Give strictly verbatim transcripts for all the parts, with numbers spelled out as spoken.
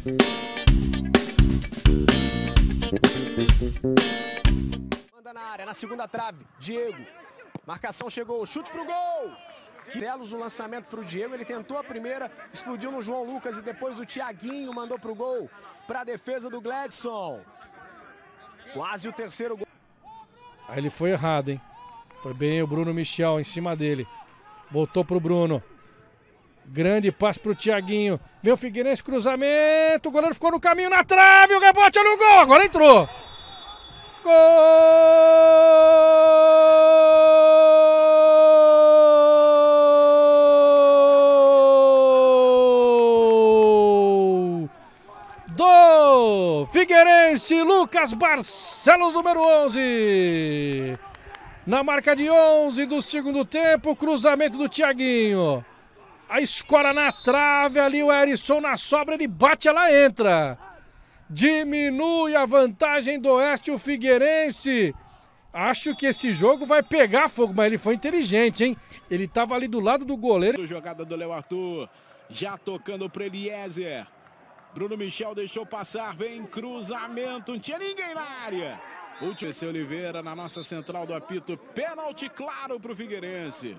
Manda na área, na segunda trave, Diego. Marcação chegou, chute pro gol. Celos o lançamento pro Diego, ele tentou a primeira, explodiu no João Lucas e depois o Thiaguinho mandou pro gol, pra defesa do Gladson. Quase o terceiro gol. Aí ele foi errado, hein? Foi bem o Bruno Michel em cima dele. Voltou pro Bruno. Grande passe pro Thiaguinho. Vem o Figueirense, cruzamento. O goleiro ficou no caminho, na trave. O rebote no gol. Agora entrou. Gol do Figueirense, Lucas Barcelos, número onze. Na marca de onze do segundo tempo, cruzamento do Thiaguinho. A escora na trave, ali o Erisson na sobra, ele bate, ela entra. Diminui a vantagem do Oeste, o Figueirense. Acho que esse jogo vai pegar fogo, mas ele foi inteligente, hein? Ele estava ali do lado do goleiro. Jogada do Léo Arthur, já tocando para Eliezer. Bruno Michel deixou passar, vem cruzamento, não tinha ninguém na área. Último, esse Oliveira na nossa central do apito, pênalti claro para o Figueirense.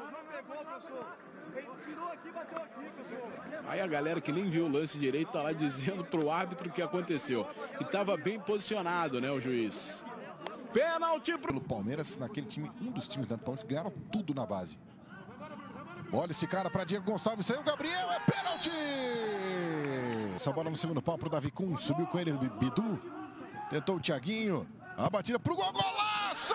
Aí a galera que nem viu o lance direito tá lá dizendo pro árbitro o que aconteceu. E tava bem posicionado, né, o juiz. Pênalti pro... Pelo Palmeiras, naquele time, um dos times da Palmeiras ganharam tudo na base. Olha esse cara para Diego Gonçalves, saiu o Gabriel, é pênalti! Essa bola no segundo pau pro Davi Kuhn, subiu com ele o Bidu. Tentou o Thiaguinho, a batida pro gol, golaço!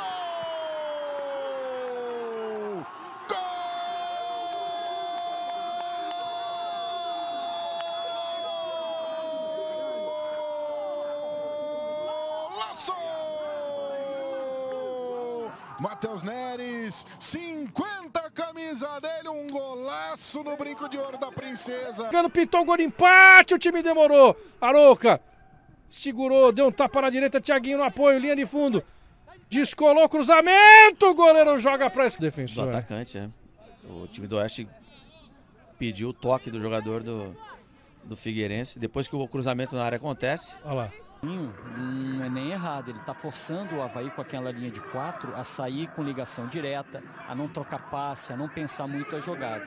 Matheus Neres, cinquenta camisa dele, um golaço no brinco de ouro da princesa. Pitou o gol de empate, o time demorou. Arouca segurou, deu um tapa na direita, Thiaguinho no apoio, linha de fundo. Descolou o cruzamento, o goleiro joga para esse defensor. Do atacante, é. O time do Oeste pediu o toque do jogador do, do Figueirense. Depois que o cruzamento na área acontece. Olha lá. Não é nem errado, ele está forçando o Avaí com aquela linha de quatro a sair com ligação direta, a não trocar passe, a não pensar muito as jogadas.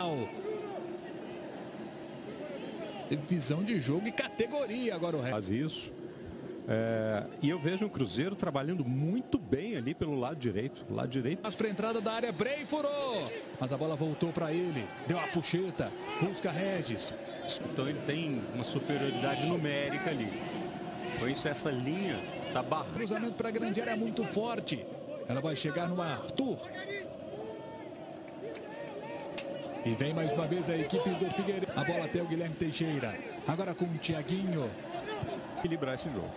Teve visão de jogo e categoria agora o resto. Faz isso. É, e eu vejo o Cruzeiro trabalhando muito bem ali pelo lado direito. Lado direito. Mas para entrada da área, Brei furou. Mas a bola voltou para ele. Deu a puxeta. Busca Regis. Então ele tem uma superioridade numérica ali. Por isso essa linha da barra. Cruzamento para a grande área muito forte. Ela vai chegar no Arthur. E vem mais uma vez a equipe do Figueirense. A bola até o Guilherme Teixeira. Agora com o Thiaguinho. Equilibrar esse jogo.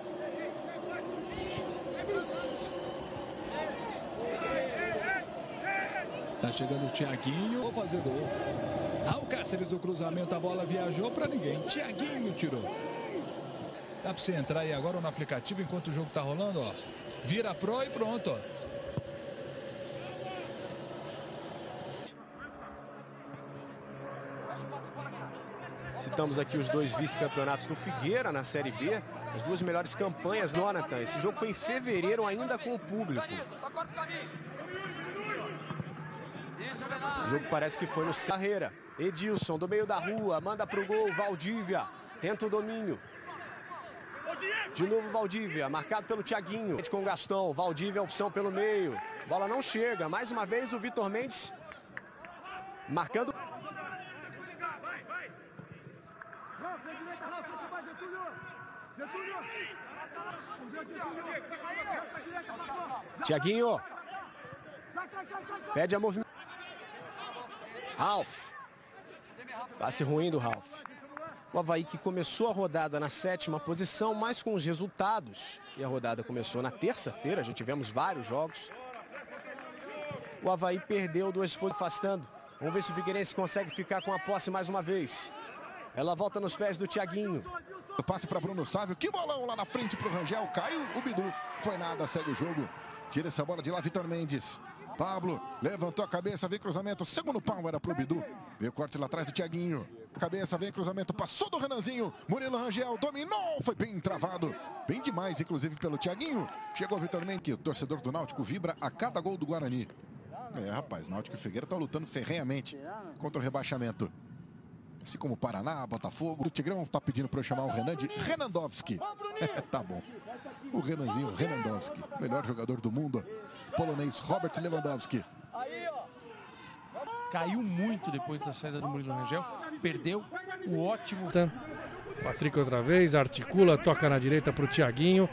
Tá chegando o Thiaguinho. Vou fazer gol. Alcáceres do cruzamento. A bola viajou para ninguém. Thiaguinho tirou. Dá para você entrar aí agora no aplicativo enquanto o jogo tá rolando, ó. Vira pro e pronto, ó. Citamos aqui os dois vice-campeonatos do Figueira na Série B. As duas melhores campanhas, Jonathan. Esse jogo foi em fevereiro ainda com o público. O jogo parece que foi no Carreira. Edilson do meio da rua, manda pro gol, Valdívia. Tenta o domínio. De novo Valdívia, marcado pelo Thiaguinho. Com o Gastão, Valdívia a opção pelo meio. Bola não chega. Mais uma vez o Vitor Mendes marcando. Thiaguinho. Pede a movimento. Ralf. Passe ruim do Ralf. O Avaí que começou a rodada na sétima posição, mas com os resultados. E a rodada começou na terça-feira, já tivemos vários jogos. O Avaí perdeu duas pontos afastando. Vamos ver se o Figueirense consegue ficar com a posse mais uma vez. Ela volta nos pés do Thiaguinho. O passe para Bruno Sávio. Que bolão lá na frente para o Rangel. Caiu o Bidu. Foi nada, segue o jogo. Tira essa bola de lá, Vitor Mendes. Pablo levantou a cabeça, veio cruzamento. Segundo pau era para o Bidu. Veio corte lá atrás do Thiaguinho. Cabeça, vem cruzamento, passou do Renanzinho. Murilo Rangel dominou, foi bem travado. Bem demais, inclusive, pelo Thiaguinho. Chegou Vitor Menck, o torcedor do Náutico vibra a cada gol do Guarani. É, rapaz, Náutico e Figueira estão lutando ferrenhamente contra o rebaixamento. Assim como Paraná, Botafogo. O Tigrão tá pedindo para eu chamar o Renan de Renandowski. Tá bom. O Renanzinho, Renandowski, melhor jogador do mundo. Polonês Robert Lewandowski. Caiu muito depois da saída do Murilo Rangel. Perdeu o ótimo. Patrick outra vez, articula, toca na direita pro Thiaguinho.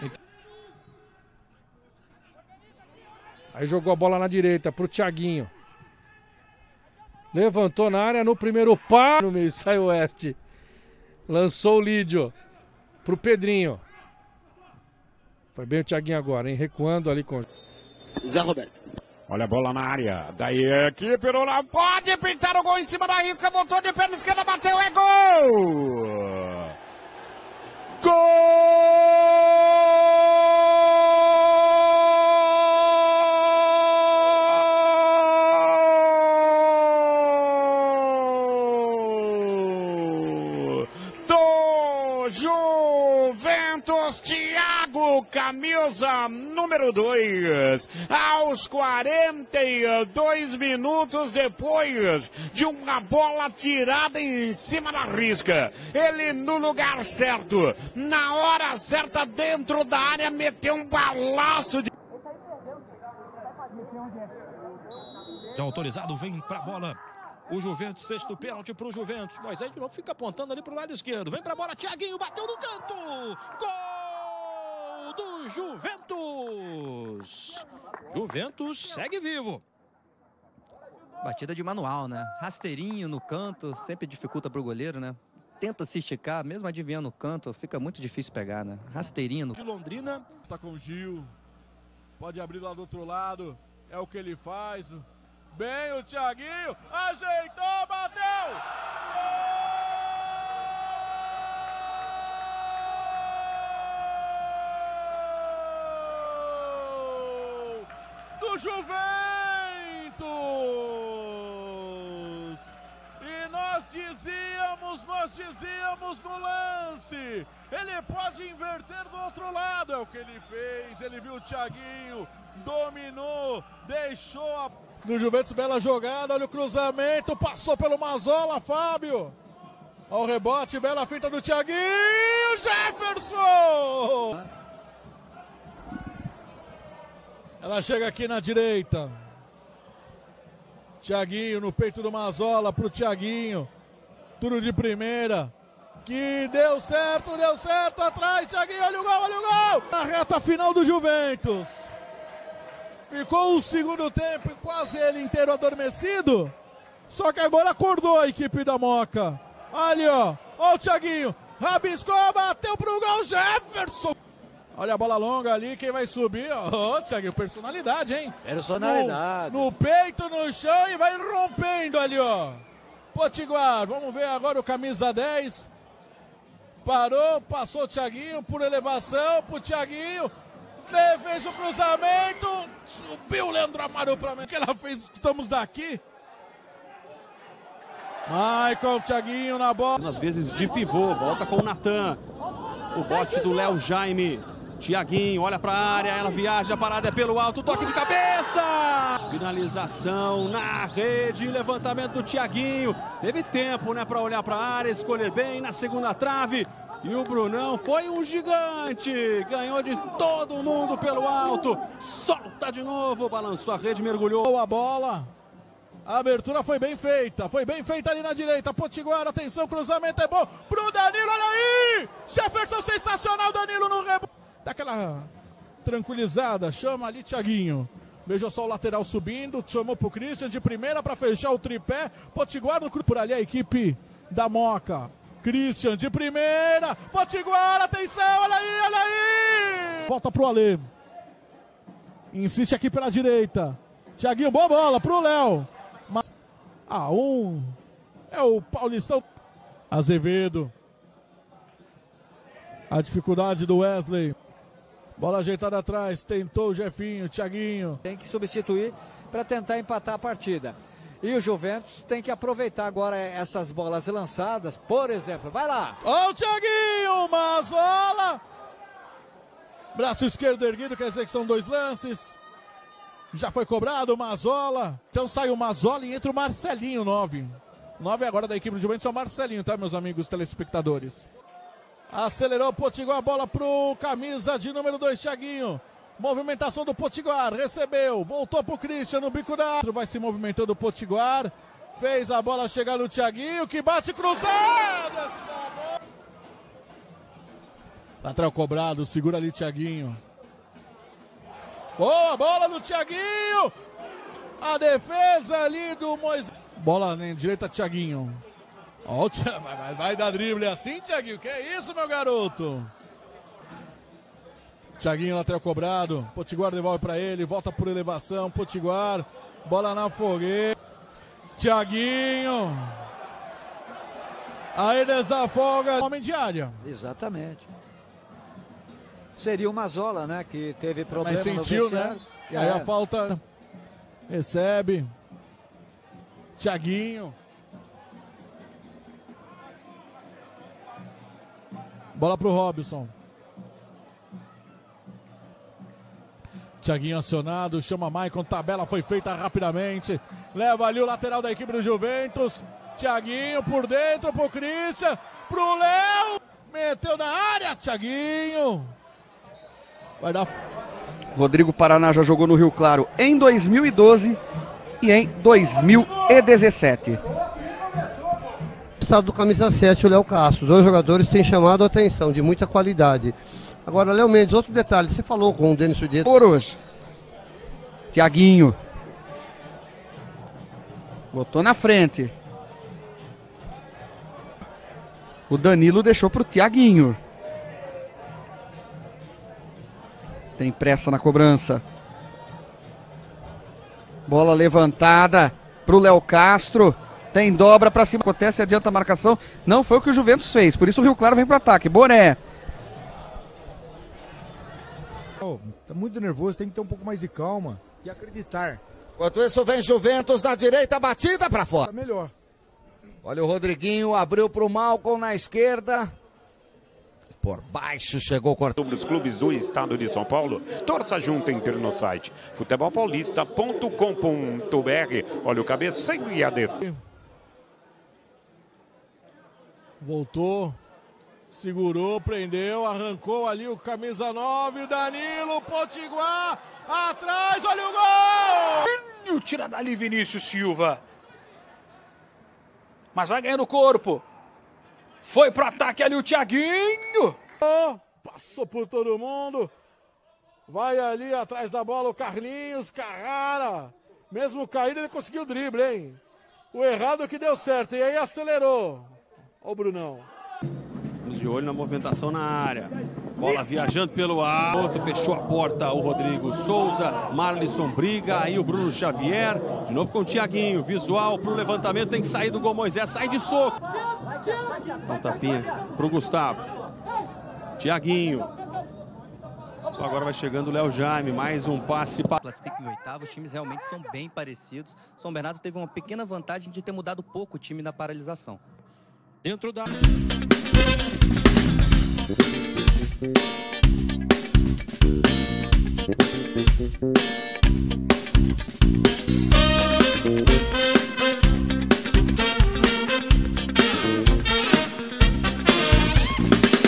Aí jogou a bola na direita pro Thiaguinho. Levantou na área no primeiro pá. No meio, sai o Oeste. Lançou o Lídio pro Pedrinho. Foi bem o Thiaguinho agora, hein? Recuando ali com Zé Roberto. Olha a bola na área. Daí a equipe não pode pintar o gol em cima da risca. Botou de perna esquerda, bateu, é gol! Gol! Do Juventus, Thiago, camisa número dois, aos quarenta e dois minutos depois de uma bola tirada em cima da risca. Ele no lugar certo, na hora certa, dentro da área, meteu um balaço de... Já autorizado, vem pra bola. O Juventus, sexto pênalti pro Juventus. Moisés de novo fica apontando ali pro lado esquerdo. Vem pra bola, Thiaguinho, bateu no canto. Gol do Juventus. Juventus segue vivo. Batida de manual, né? Rasteirinho no canto, sempre dificulta pro goleiro, né? Tenta se esticar, mesmo adivinhando o canto, fica muito difícil pegar, né? Rasteirinho no... De Londrina, tá com o Gil. Pode abrir lá do outro lado. É o que ele faz. Bem o Thiaguinho, ajeitou, bateu! Gol do Juventus! E nós dizíamos, nós dizíamos no lance, ele pode inverter do outro lado, é o que ele fez, ele viu o Thiaguinho, dominou, deixou a... Do Juventus, bela jogada, olha o cruzamento, passou pelo Mazola, Fábio. Olha o rebote, bela finta do Thiaguinho, Jefferson! Ela chega aqui na direita. Thiaguinho no peito do Mazola pro Thiaguinho. Tudo de primeira. Que deu certo, deu certo, atrás, Thiaguinho, olha o gol, olha o gol! Na reta final do Juventus. Ficou o segundo tempo, quase ele inteiro adormecido. Só que agora acordou a equipe da Moca. Ali, ó. Ó o Thiaguinho. Rabiscou, bateu pro gol, Jefferson. Olha a bola longa ali, quem vai subir? Ó, oh, Thiaguinho, personalidade, hein? Personalidade. No, no peito, no chão e vai rompendo ali, ó. Potiguar, vamos ver agora o camisa dez. Parou, passou o Thiaguinho por elevação, pro Thiaguinho. Fez o cruzamento, subiu o Leandro Amaro pra mim, que ela fez, estamos daqui. Michael, Thiaguinho na bola. Às vezes de pivô, volta com o Natan. O bote do Léo Jaime. Thiaguinho, olha pra área, ela viaja, a parada é pelo alto, toque de cabeça! Finalização na rede, levantamento do Thiaguinho. Teve tempo, né, pra olhar pra área, escolher bem na segunda trave. E o Brunão foi um gigante, ganhou de todo mundo pelo alto, solta de novo, balançou a rede, mergulhou a bola, a abertura foi bem feita, foi bem feita ali na direita, Potiguar, atenção, cruzamento é bom, pro Danilo, olha aí, Jefferson sensacional, Danilo no rebote, dá aquela tranquilizada, chama ali Thiaguinho, veja só o lateral subindo, chamou pro Christian de primeira para fechar o tripé, Potiguar no por ali a equipe da Moca. Christian de primeira, Potiguar, atenção, olha aí, olha aí! Volta pro Alê. Insiste aqui pela direita. Thiaguinho, boa bola pro Léo. Mas... Ah, um. É o Paulistão. Azevedo. A dificuldade do Wesley. Bola ajeitada atrás, tentou o Jefinho, Thiaguinho. Tem que substituir para tentar empatar a partida. E o Juventus tem que aproveitar agora essas bolas lançadas, por exemplo. Vai lá. Ó o Thiaguinho, Mazzola. Braço esquerdo erguido, quer dizer que são dois lances. Já foi cobrado o Mazzola. Então sai o Mazzola e entra o Marcelinho, nove. nove agora da equipe do Juventus é o Marcelinho, tá, meus amigos telespectadores? Acelerou o Potiguar, a bola pro camisa de número dois, Thiaguinho. Movimentação do Potiguar, recebeu, voltou pro Christian no bico da... Vai se movimentando o Potiguar, fez a bola chegar no Thiaguinho, que bate cruzado. Essa... Lateral cobrado, segura ali Thiaguinho. Boa bola do Thiaguinho. A defesa ali do Moisés. Bola na direita, Thiaguinho. Ó, vai, vai, vai dar drible assim, Thiaguinho. Que é isso, meu garoto? Thiaguinho, lateral cobrado. Potiguar devolve pra ele. Volta por elevação. Potiguar. Bola na fogueira. Thiaguinho. Aí desafoga. Homem de área. Exatamente. Seria o Mazzola, né? Que teve problema. Mas sentiu, no né? E aí é. a falta. Recebe. Thiaguinho. Bola pro Robson. Thiaguinho acionado, chama Maicon, tabela foi feita rapidamente. Leva ali o lateral da equipe do Juventus. Thiaguinho por dentro pro Christian, pro Léo. Meteu na área, Thiaguinho. Vai dar. Rodrigo Paraná já jogou no Rio Claro em dois mil e doze e em dois mil e dezessete. Estado do camisa sete, o Léo Castro. Dois jogadores têm chamado a atenção, de muita qualidade. Agora, Léo Mendes, outro detalhe, você falou com o Denis Sudieto. Por hoje. Thiaguinho. Botou na frente. O Danilo deixou pro Thiaguinho. Tem pressa na cobrança. Bola levantada pro Léo Castro. Tem dobra pra cima. Acontece, adianta a marcação. Não foi o que o Juventus fez. Por isso o Rio Claro vem pro ataque. Boné. Tá muito nervoso, tem que ter um pouco mais de calma e acreditar. Enquanto isso vem Juventus na direita, batida pra fora. Tá melhor. Olha o Rodriguinho, abriu pro Malcom na esquerda. Por baixo chegou cortando. Sobre os clubes do estado de São Paulo, torça junto, entre no site futebol paulista ponto com ponto br. Olha o cabeceio e a defesa. Voltou. Segurou, prendeu, arrancou ali o camisa nove, o Danilo, Potiguar, atrás, olha o gol! Tira dali Vinícius Silva. Mas vai ganhando corpo. Foi pro ataque ali o Thiaguinho. Passou por todo mundo. Vai ali atrás da bola o Carlinhos, Carrara. Mesmo caído ele conseguiu o drible, hein? O errado é que deu certo, e aí acelerou. Ó o Brunão. De olho na movimentação na área. Bola viajando pelo ar. Outro fechou a porta. O Rodrigo Souza. Marlisson briga. Aí o Bruno Xavier. De novo com o Thiaguinho. Visual pro levantamento. Tem que sair do gol. Moisés sai de soco. Dá um tapinha pro Gustavo. Thiaguinho. Só agora vai chegando o Léo Jaime. Mais um passe. Classifica em oitavo. Os times realmente são bem parecidos. São Bernardo teve uma pequena vantagem de ter mudado pouco o time na paralisação. Dentro da...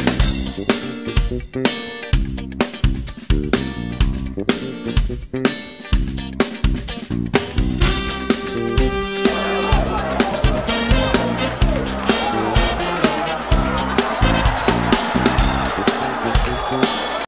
Thank you.